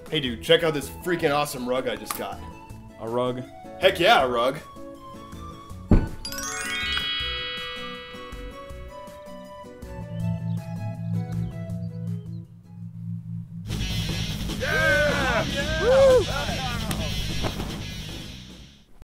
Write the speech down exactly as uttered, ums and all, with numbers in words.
Hey dude, check out this freaking awesome rug I just got. A rug? Heck yeah, a rug. Yeah! Yeah! Woo!